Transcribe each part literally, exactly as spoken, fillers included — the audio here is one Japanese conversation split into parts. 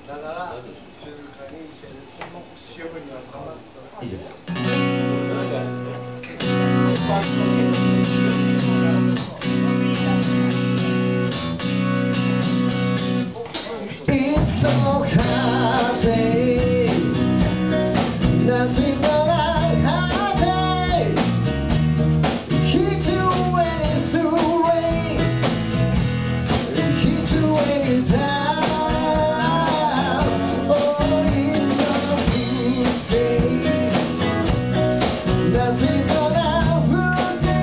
だから静かにしてるその主婦にはたまったいいですよ。 It's so happy, nothing but a happy. Hit you when it's too late, hit you when it's down. Oh, it's a good day, nothing but a good day.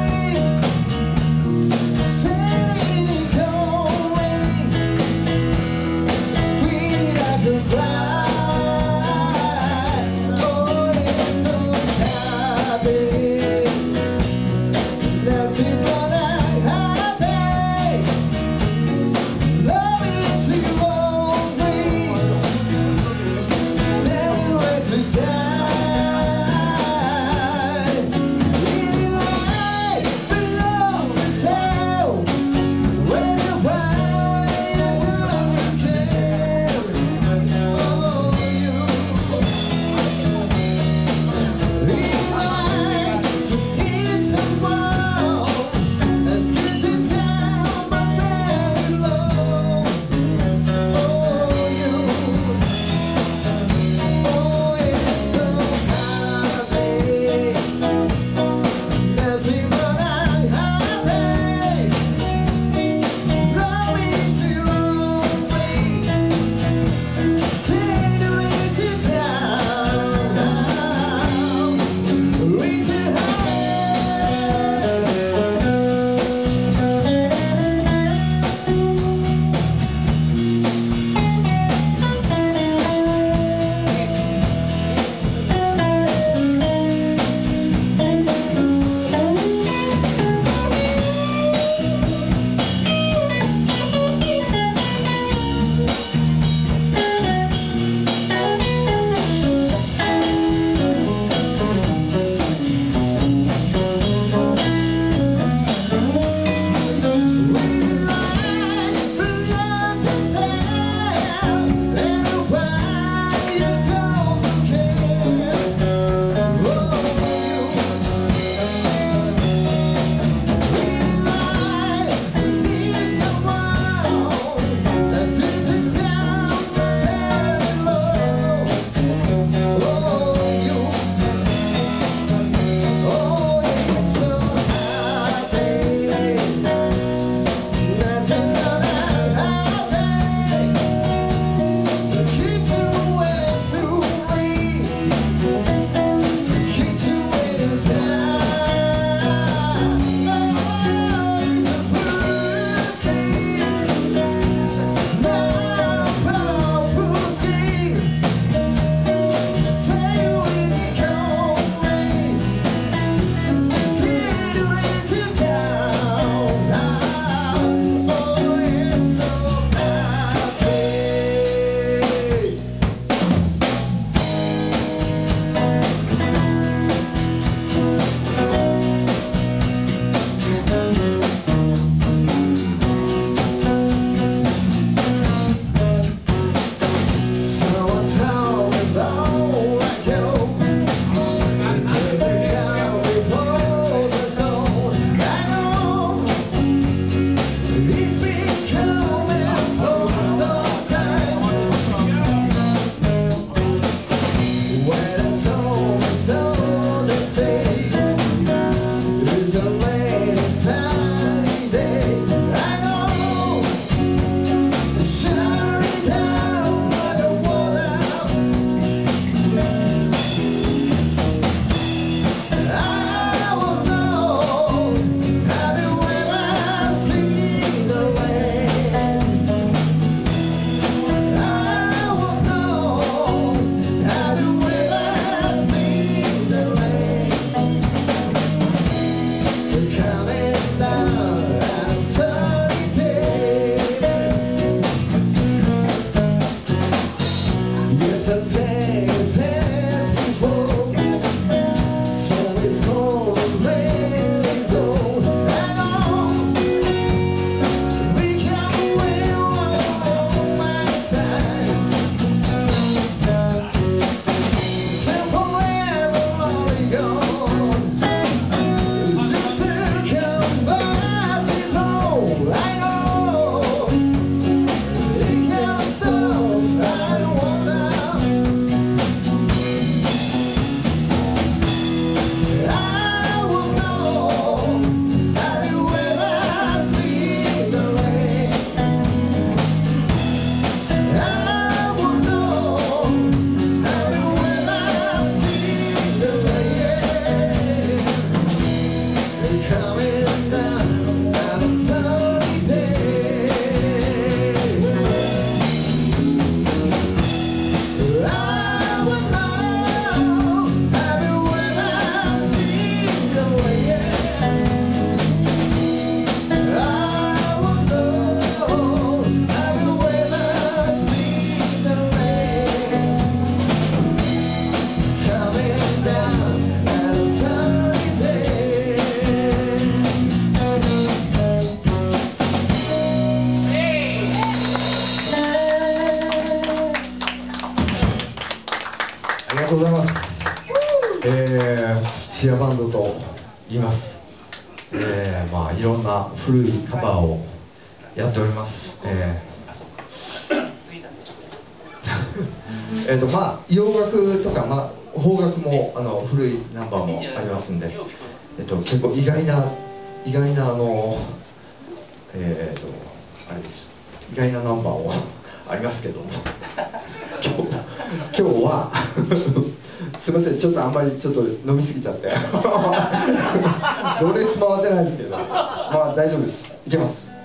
とうございます。えー、土屋バンドと言います。えー、まあいろんな古いカバーをやっております。えー、えーとまあ洋楽とか、まあ、邦楽もあの古いナンバーもありますんで、えー、と結構意外な意外なあのえー、とあれです意外なナンバーもありますけども今日今日はすいません、ちょっとあんまりちょっと飲みすぎちゃってろれつ回ってないですけど、まあ大丈夫です、いけます。